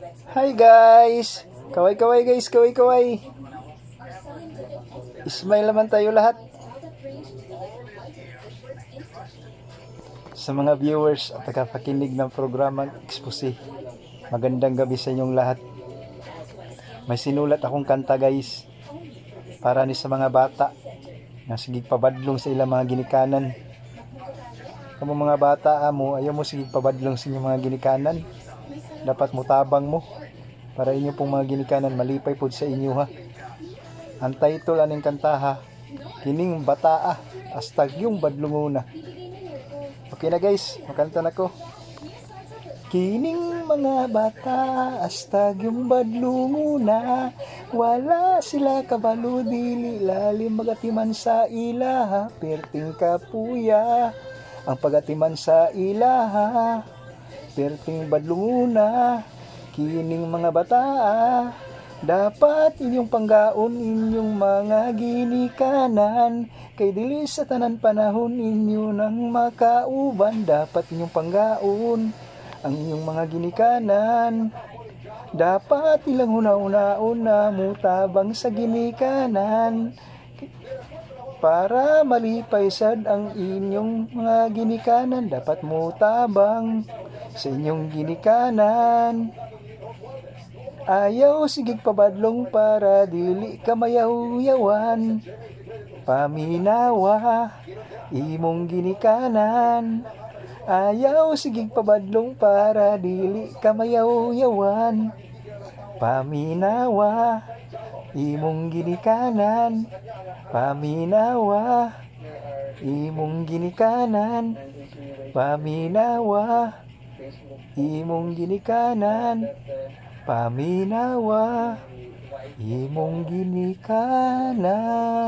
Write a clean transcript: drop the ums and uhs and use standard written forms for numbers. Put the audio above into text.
Hi guys! Kaway-kaway guys, kaway-kaway. Smile naman tayo lahat. Sa mga viewers at tagapakinig ng programang Expose, magandang gabi sa inyong lahat. May sinulat akong kanta guys, para ni sa mga bata na sige pabadlong sa ilang mga ginikanan. Kamu mga bata amo, ayaw mo sige pabadlong sa inyong mga ginikanan. Dapat mo tabang mo para inyo pong mga ginikanan malipay pod sa inyo ha. Ang title aning kanta ha, kining bataa hastag yung badlunguna. Okay na guys, makanta na ko. Kining mga bata hastag yung badlunguna, wala sila kabalo dili lalim magatiman sa ilaha, perting kapuya ang pagatiman sa ilaha, perting badlunguna. Kining mga bata dapat inyong panggaon inyong mga ginikanan, kay dili sa tanan panahon inyo nang makauban. Dapat inyong panggaon ang inyong mga ginikanan, dapat ilang una-unaon na mutabang sa ginikanan, para malipay sad ang inyong mga ginikanan. Dapat mutabang sa inyong ginikanan. Ayaw sigig pabadlong para dili ka mayaw-yawan, paminawa imong ginikanan. Ayaw sigig pabadlong para dili ka mayaw-yawan, paminawa imong ginikanan. Paminawa imong ginikanan, paminawa imong ginikanan, paminawa imong ginikanan.